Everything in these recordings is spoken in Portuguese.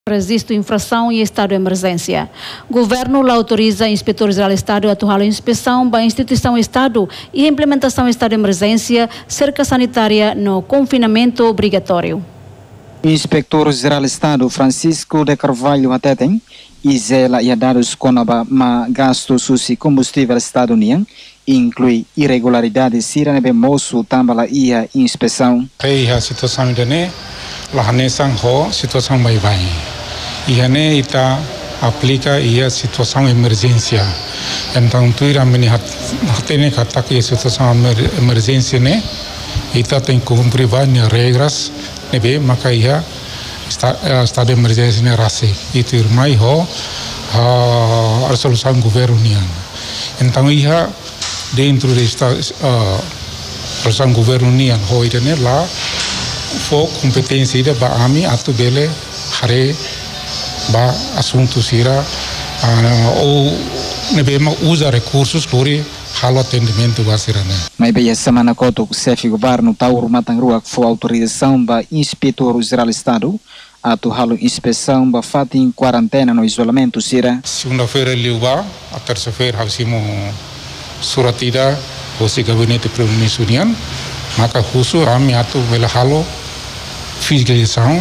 Registro infração e estado de emergência. Governo lá autoriza inspetores geral do Estado a atuar a inspeção da instituição Estado e implementação do estado de emergência, cerca sanitária no confinamento obrigatório. Inspetor-Geral do Estado Francisco de Carvalho Ateten e zela e dados com a gasto susi combustível estadunidense inclui irregularidades sira nebe moço tambala ia inspeção. A situação dene lá nesang ho situação vai. E ane ita aplica a situação emergência. Então tu irá meni hatene kata que situação emergência ne ita tem que cumprir várias regras nebe maka ia estado de emergência ne rase. Itu irmai ho a resolução governo nian. Então ia dentro desta resolução governo nian ho itene lá for competência da AMI atu bele hare ba assunto sira ou nebema usa recursos lori halo atendimento basirane. Mas bem essa semana coto o chefe governo Tauro Matangrua foi autorização ba inspetor geral do Estado atu halo inspeção ba fati em quarentena no isolamento sira. Segunda-feira liuba, a terça-feira havsimo suratida o gabinete primeiro-ministro unian maka khusus AMI atu bele halo fiscalização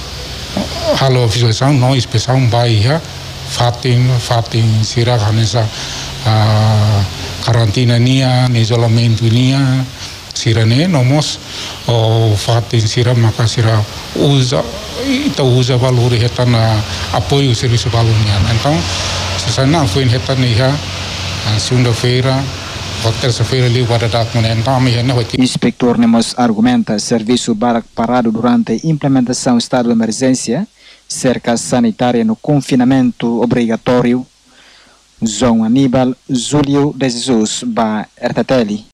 não inspeção baia fatin sira kanesa karantina nia isolamento nia sirane nomos fatin sira maka sira usa valor hetana apoio serviço valorian. Então sana foi hetana ia segunda-feira terça-feira ali pada Inspector Nemos argumenta serviço barak parado durante a implementação do estado de emergência, cerca sanitária no confinamento obrigatório. João Aníbal Júlio de Jesus, ba RTTL.